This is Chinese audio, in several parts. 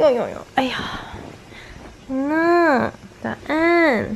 呦，哎呀，早安。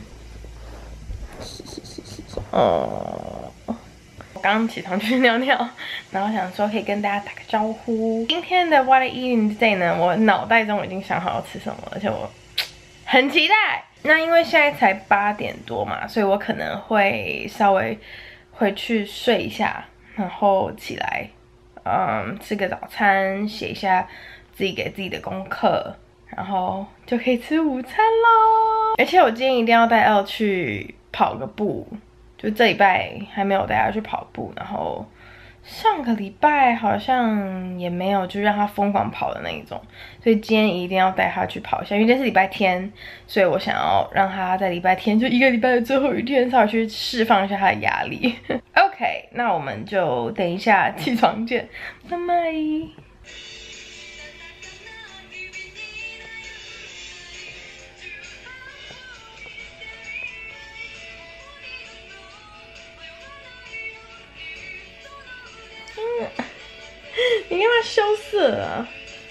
哦，我刚起床去尿尿，然后想说可以跟大家打个招呼。今天的 What I Eating Today 呢，我脑袋中已经想好要吃什么，而且我很期待。那因为现在才8点多嘛，所以我可能会稍微回去睡一下，然后起来，吃个早餐，写一下自己给自己的功课，然后就可以吃午餐咯。而且我今天一定要带L去跑个步，就这礼拜还没有带他去跑步，然后上个礼拜好像也没有就让他疯狂跑的那一种，所以今天一定要带他去跑一下，因为今天是礼拜天，所以我想要让他在礼拜天就一个礼拜的最后一天稍微去释放一下他的压力。OK， 那我们就等一下起床见，拜拜。你干嘛羞涩啊？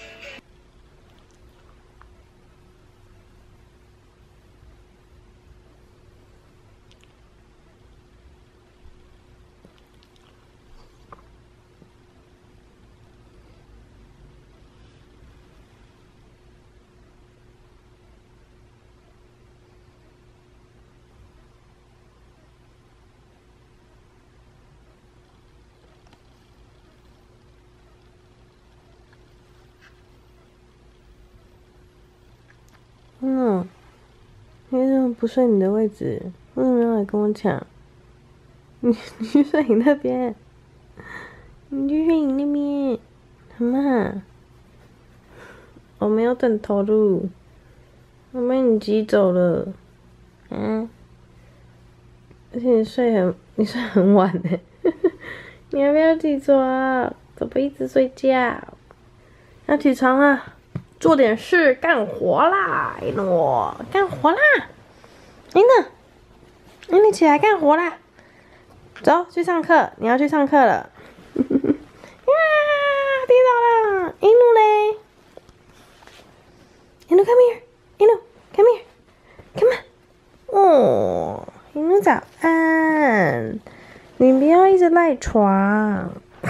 你为什么不睡你的位置？为什么要来跟我抢？你去睡你那边，你去睡你那边，好吗？我没有等头路，我被你挤走了，而且你睡很晚呢，你要不要起床？怎么一直睡觉？要起床了。做点事，干活啦！一诺，干活啦！你起来干活啦！走，去上课，你要去上课了。呀，跌倒了！一诺嘞！一诺 come here， 一诺 come here，come on。哦，一诺早安，你不要一直赖床。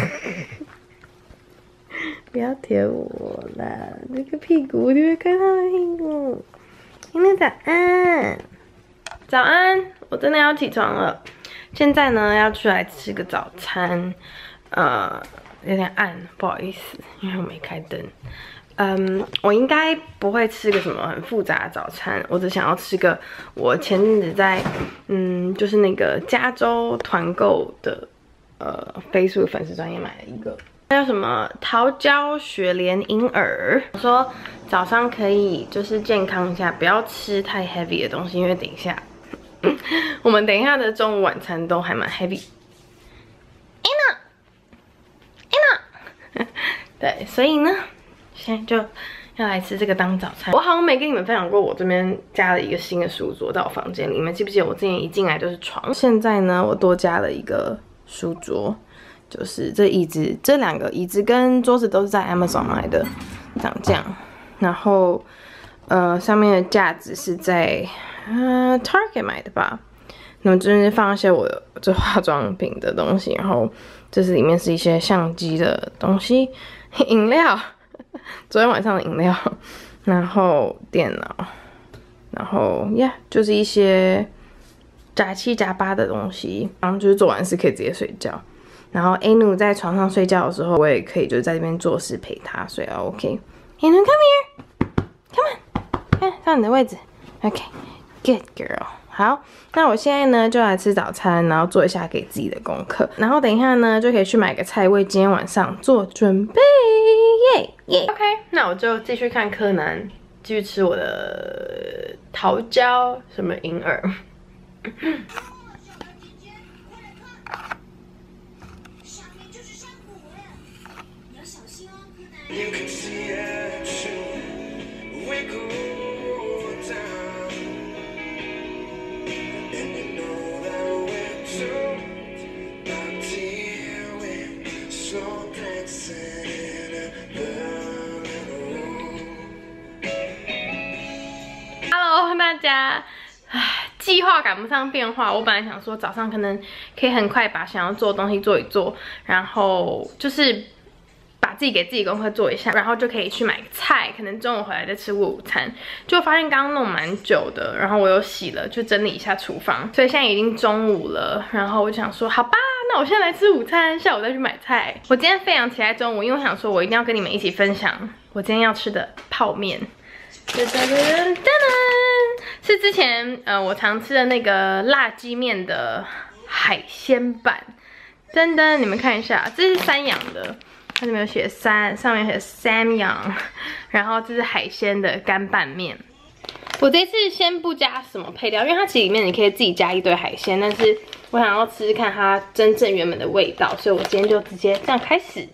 不要舔我啦！这个屁股，你会看他的屁股。今天早安，早安！我真的要起床了。现在呢，要出来吃个早餐。有点暗，不好意思，因为我没开灯。我应该不会吃个什么很复杂的早餐，我只想要吃个我前阵子在就是那个加州团购的Facebook 粉丝专页买了一个。还有什么桃胶雪莲银耳？我说早上可以就是健康一下，不要吃太 heavy 的东西，因为等一下我们等一下的中午晚餐都还蛮 heavy。对，所以呢，现在就要来吃这个当早餐。我好像没跟你们分享过，我这边加了一个新的书桌到我房间里面，记不记得我之前一进来就是床？现在呢，我多加了一个书桌。就是这两个椅子跟桌子都是在 Amazon 买的，长这样。然后上面的架子是在Target 买的吧。那么这边放一些我这化妆品的东西，然后这是里面是一些相机的东西，饮料，昨天晚上的饮料，然后电脑，然后就是一些杂七杂八的东西。然后就是做完事可以直接睡觉。然后 Anu 在床上睡觉的时候，我也可以就是在这边做事陪他，所以 OK。Anu come here，come on， 看到你的位置 ，OK，good girl。好，那我现在呢就来吃早餐，然后做一下给自己的功课，然后等一下呢就可以去买个菜为今天晚上做准备，耶。OK， 那我就继续看柯南，继续吃我的桃胶什么银耳。You can see action, we go down, and you know that we're too not here, we're so dancing in a room. 家。计划赶不上变化，我本来想说早上可能可以很快把想要做的东西做一做，然后就是把自己给自己功课做一下，然后就可以去买菜，可能中午回来再吃午餐。就发现刚刚弄蛮久的，然后我又洗了，就整理一下厨房，所以现在已经中午了。然后我就想说，好吧，那我现在来吃午餐，下午再去买菜。我今天非常期待中午，因为我想说我一定要跟你们一起分享我今天要吃的泡面。噔噔噔噔噔，是之前我常吃的那个辣鸡面的海鲜版。噔噔，你们看一下，这是3养的，它这边有写3，上面写3养，然后这是海鲜的干拌面。我这次先不加什么配料，因为它其实里面你可以自己加一堆海鲜，但是我想要吃吃看它真正原本的味道，所以我今天就直接这样开始。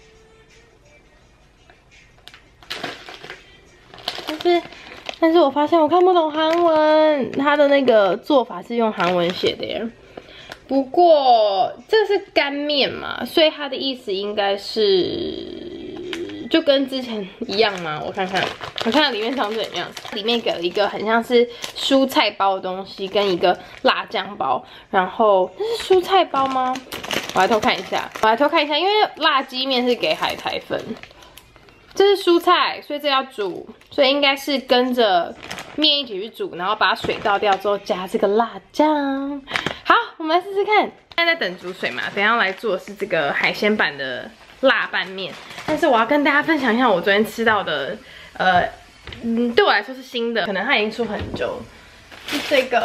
但是我发现我看不懂韩文，它的那个做法是用韩文写的耶。不过这是干面嘛，所以它的意思应该是就跟之前一样吗？我看看里面长怎样。里面给了一个很像是蔬菜包的东西，跟一个辣酱包。然后那是蔬菜包吗？我来偷看一下，因为辣鸡面是给海苔粉。这是蔬菜，所以这要煮，所以应该是跟着面一起去煮，然后把水倒掉之后加这个辣酱。好，我们来试试看。现在在等煮水嘛，等一下来做的是这个海鲜版的辣拌面。但是我要跟大家分享一下我昨天吃到的，对我来说是新的，可能它已经出很久了。是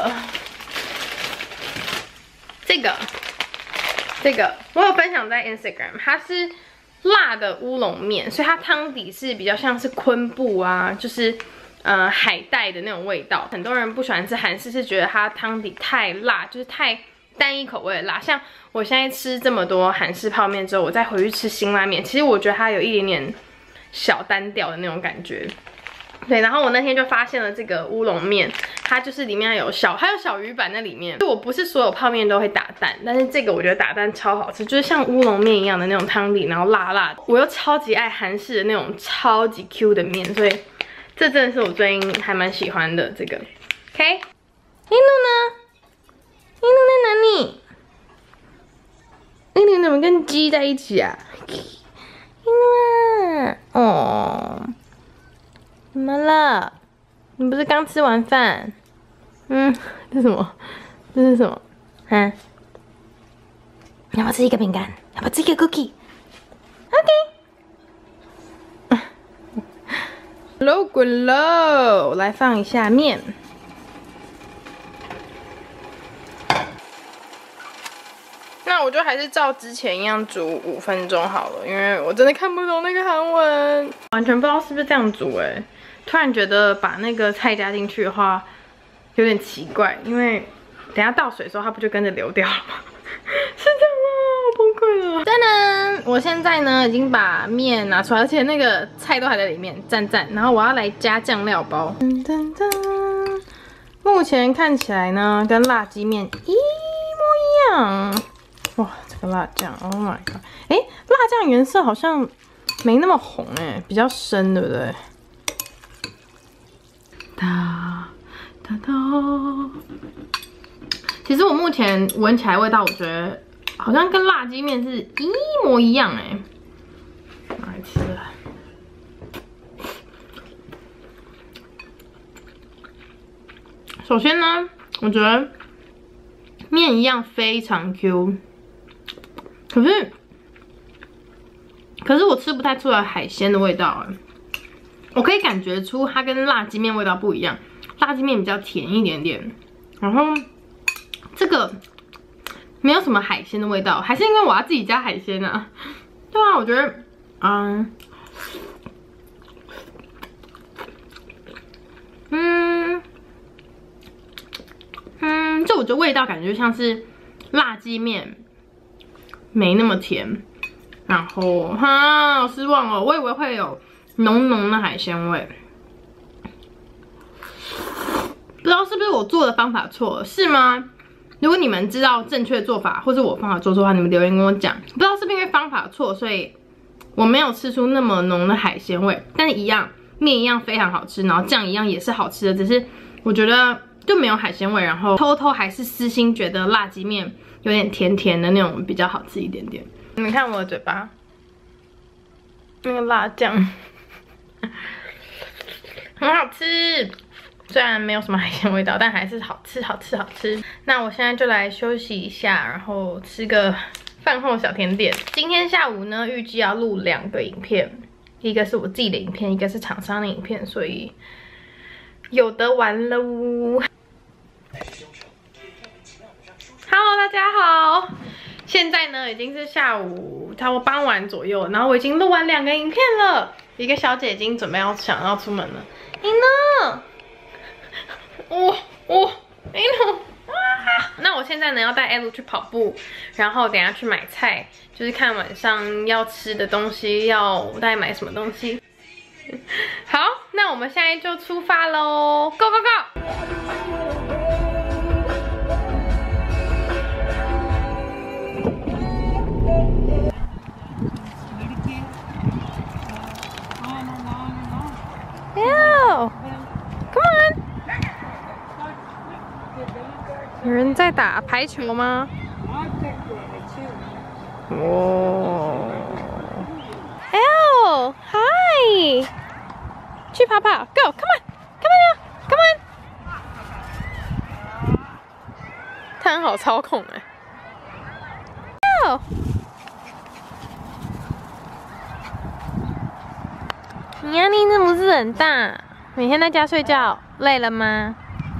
这个，我有分享在 Instagram， 它是辣的乌龙面，所以它汤底是比较像是昆布啊，就是海带的那种味道。很多人不喜欢吃韩式，是觉得它汤底太辣，就是太单一口味的辣。像我现在吃这么多韩式泡面之后，我再回去吃辛拉面，其实我觉得它有一点点小单调的那种感觉。对，然后我那天就发现了这个乌龙面，它就是里面还有小鱼板在里面。就我不是所有泡面都会打蛋，但是这个我觉得打蛋超好吃，就是像乌龙面一样的那种汤底，然后辣辣的。我又超级爱韩式的那种超级 Q 的面，所以这真的是我最近还蛮喜欢的这个。OK， 印度呢？印度在哪里？印度怎么跟鸡在一起啊？印度啊，哦。怎么了？你不是刚吃完饭？这是什么？这是什么？啊？要不要吃一个饼干？要不要吃一个 cookie？ OK。喽滚喽！来放一下面。那我就还是照之前一样煮5分钟好了，因为我真的看不懂那个韩文，完全不知道是不是这样煮哎。突然觉得把那个菜加进去的话有点奇怪，因为等下倒水的时候它不就跟着流掉了吗？是这样吗？我崩溃了。噔噔，我现在呢已经把面拿出来，而且那个菜都还在里面，赞赞。然后我要来加酱料包。噔噔噔，目前看起来呢跟辣鸡面一模一样。哇，这个辣酱 ，Oh my god！ 哎，辣酱颜色好像没那么红哎，比较深，对不对？哒哒哒。其实我目前闻起来味道，我觉得好像跟辣鸡面是一模一样哎。拿来吃了。首先呢，我觉得面一样非常 Q， 可是我吃不太出来海鲜的味道哎。我可以感觉出它跟辣鸡面味道不一样，辣鸡面比较甜一点点，然后这个没有什么海鲜的味道，还是因为我要自己加海鲜啊？对啊，我觉得，就我觉得味道感觉像是辣鸡面，没那么甜，然后好失望哦，我以为会有浓浓的海鲜味，不知道是不是我做的方法错了，是吗？如果你们知道正确的做法，或是我方法做错的话，你们留言跟我讲。不知道是不是因为方法错，所以我没有吃出那么浓的海鲜味，但一样面一样非常好吃，然后酱一样也是好吃的，只是我觉得就没有海鲜味，然后偷偷还是私心觉得辣鸡面有点甜甜的那种比较好吃一点点。你们看我的嘴巴，那个辣酱很好吃。虽然没有什么海鲜味道，但还是好吃，好吃，好吃。那我现在就来休息一下，然后吃个饭后小甜点。今天下午呢，预计要录2个影片，一个是我自己的影片，一个是厂商的影片，所以有得玩喽。Hello， 大家好，现在呢已经是下午差不多傍晚左右，然后我已经录完2个影片了。一个小姐已经准备想要出门了，呢？那我现在呢要带艾露去跑步，然后等一下去买菜，就是看晚上要吃的东西要大概买什么东西。好，那我们现在就出发喽 ，Go Go Go！ Come on！ 有人在打排球吗？哦 ，L， Hi， 去跑跑 ，Go， Come on，Come on， 他很好操控哎。L， 你压力是不是很大？每天在家睡觉，累了吗？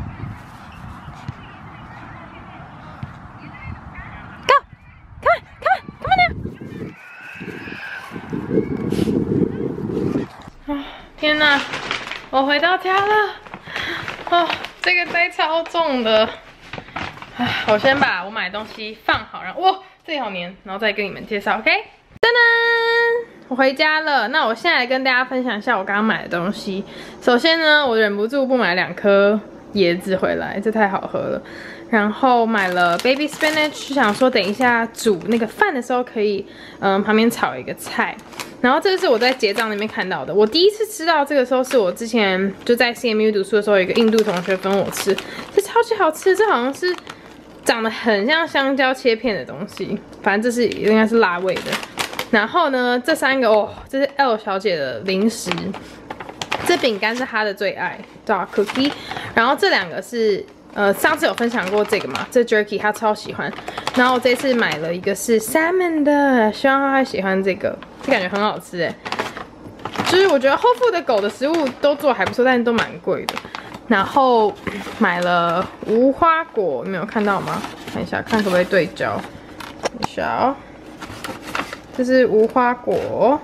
天哪，我回到家了。哦，这个袋超重的。我先把我买的东西放好，然后哇，这里好黏，然后再跟你们介绍 ，OK？ 噔噔，我回家了。那我现在来跟大家分享一下我刚刚买的东西。首先呢，我忍不住不买2颗椰子回来，这太好喝了。然后买了 baby spinach， 想说等一下煮那个饭的时候可以，旁边炒一个菜。 然后这是我在结账那边看到的。我第一次吃到这个时候，是我之前就在 CMU 读书的时候，有一个印度同学分我吃，这超级好吃。这好像是长得很像香蕉切片的东西，反正这是应该是辣味的。然后呢，这3个哦，这是 L 小姐的零食，这饼干是她的最爱 ，dark cookie。然后这2个是上次有分享过这个嘛，这 jerky 她超喜欢。然后我这次买了一个是 salmon 的，希望她会喜欢这个。 这感觉很好吃哎，就是我觉得Whole Foods的狗的食物都做还不错，但是都蛮贵的。然后买了无花果，你们有看到吗？看一下，看可不可以对焦。等一下哦，这是无花果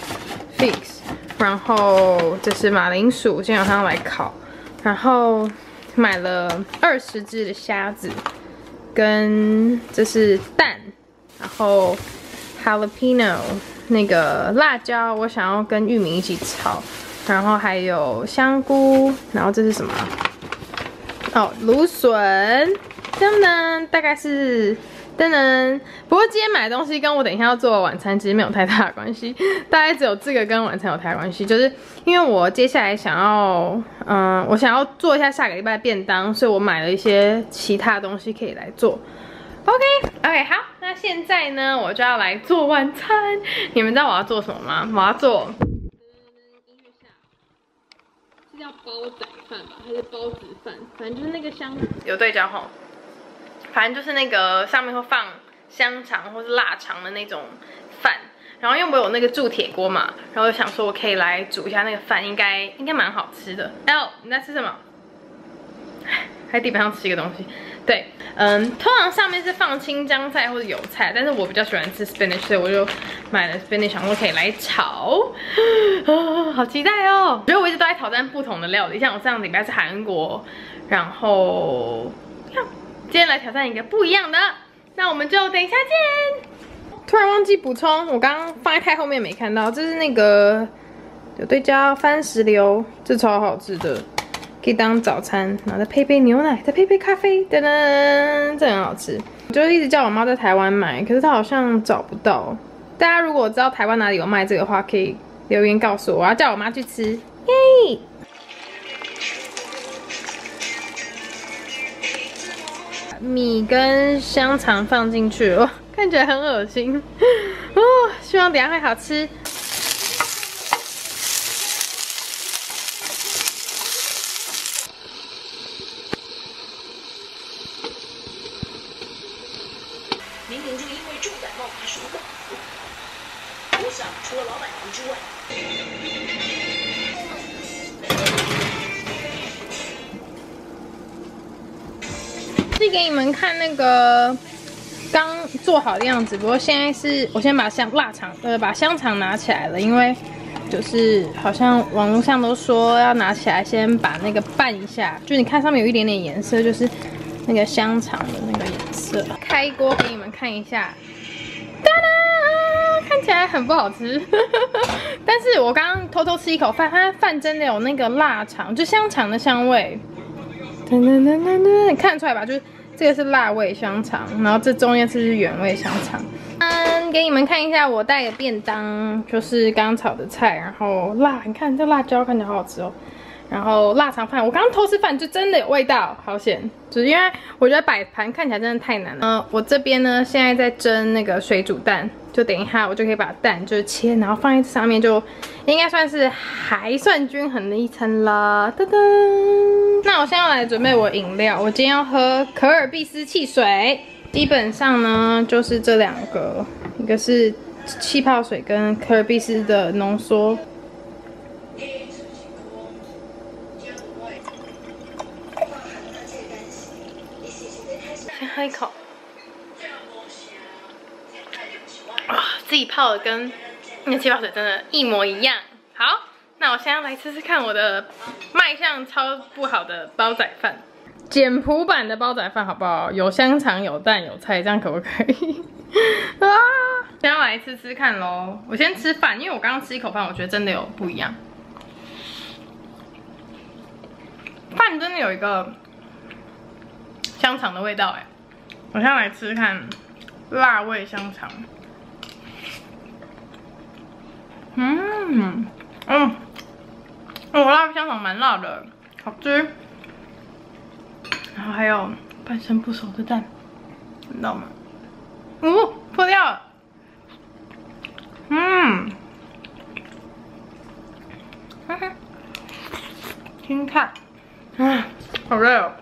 ，figs， 然后这是马铃薯，今天晚上来烤。然后买了20只的虾子，跟这是蛋，然后 jalapeno。 那个辣椒，我想要跟玉米一起炒，然后还有香菇，然后这是什么？哦，芦笋，噔噔，大概是噔噔。不过今天买的东西跟我等一下要做的晚餐其实没有太大的关系，大概只有这个跟晚餐有太大关系，就是因为我接下来想要，我想要做一下下个礼拜的便当，所以我买了一些其他东西可以来做。 OK， 好，那现在呢，我就要来做晚餐。你们知道我要做什么吗？我要做是叫煲仔饭吧，还是包子饭？反正就是那个香有对焦吼，反正就是那个上面会放香肠或是腊肠的那种饭。然后因为我有那个铸铁锅嘛，然后我想说我可以来煮一下那个饭，应该蛮好吃的。L， 你在吃什么？在地板上吃一个东西。 对，通常上面是放青江菜或者油菜，但是我比较喜欢吃 spinach， 所以我就买了 spinach， 想说可以来炒，好期待哦！我觉得我一直都在挑战不同的料理，像我上个礼拜是韩国，然后今天来挑战一个不一样的，那我们就等一下见。突然忘记补充，我刚刚放在太后面没看到，这是那个有对焦番石榴，这超好吃的。 可以当早餐，然后再配杯牛奶，再配杯咖啡，噔噔，这很好吃。我就一直叫我妈在台湾买，可是她好像找不到。大家如果知道台湾哪里有卖这个的话，可以留言告诉我，我要叫我妈去吃。耶！ 米跟香肠放进去，哦，看起来很恶心哦，希望等一下会好吃。 明明就因为重感冒发烧的，我想除了老板娘之外。 是给你们看那个刚做好的样子，不过现在是我先把把香肠拿起来了，因为就是好像网络上都说要拿起来先把那个拌一下，就你看上面有一点点颜色，就是那个香肠的那个颜色。开锅给你们看一下，哒哒，看起来很不好吃，但是我刚刚偷偷吃一口饭，它饭真的有那个腊肠，就香肠的香味。 你看得出来吧？就是这个是辣味香肠，然后这中间是原味香肠。给你们看一下我带的便当，就是刚炒的菜，然后你看这辣椒看起来好好吃哦。然后腊肠饭，我刚刚偷吃饭就真的有味道，好险！就是因为我觉得摆盘看起来真的太难了。我这边呢现在在蒸那个水煮蛋，就等一下我就可以把蛋就是切，然后放在上面，就应该算是还算均衡的一餐啦。噔噔。那我现在要来准备我饮料，我今天要喝可尔必斯汽水。基本上呢就是这两个，一个是气泡水跟可尔必斯的浓缩。 先喝一口，哇，自己泡的跟那气泡水真的一模一样。好，那我现在来吃吃看我的卖相超不好的煲仔饭，简朴版的煲仔饭好不好？有香肠、有蛋、有菜，这样可不可以？啊！先要来吃吃看咯。我先吃饭，因为我刚刚吃一口饭，我觉得真的有不一样。饭真的有一个香肠的味道哎。 我现在来吃吃看辣味香肠，我辣味香肠蛮辣的，好吃。然后还有半生不熟的蛋，看到吗？破掉了。听看，好热哦。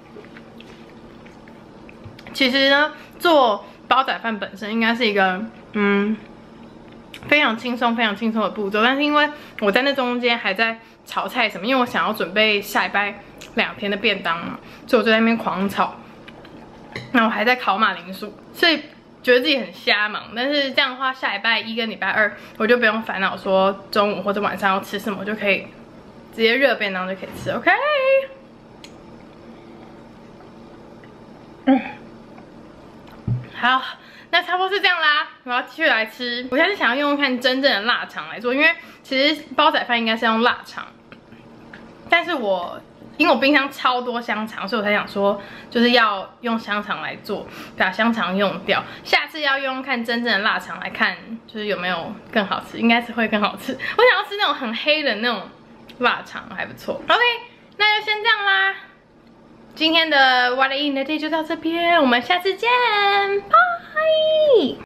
其实呢，做煲仔饭本身应该是一个非常轻松的步骤，但是因为我在那中间还在炒菜什么，因为我想要准备下礼拜2天的便当嘛，所以我就在那边狂炒。那我还在烤马铃薯，所以觉得自己很瞎忙。但是这样的话，下礼拜1跟礼拜2我就不用烦恼说中午或者晚上要吃什么，我就可以直接热便当就可以吃。OK。好，那差不多是这样啦。我要继续来吃。我现在是想要用看真正的腊肠来做，因为其实煲仔饭应该是用腊肠，但是因为我冰箱超多香肠，所以我才想说，就是要用香肠来做，把香肠用掉。下次要用看真正的腊肠来看，就是有没有更好吃，应该是会更好吃。我想要吃那种很黑的那种腊肠，还不错。OK， 那就先这样啦。 今天的 What I Eat in a Day 就到这边，我们下次见，拜。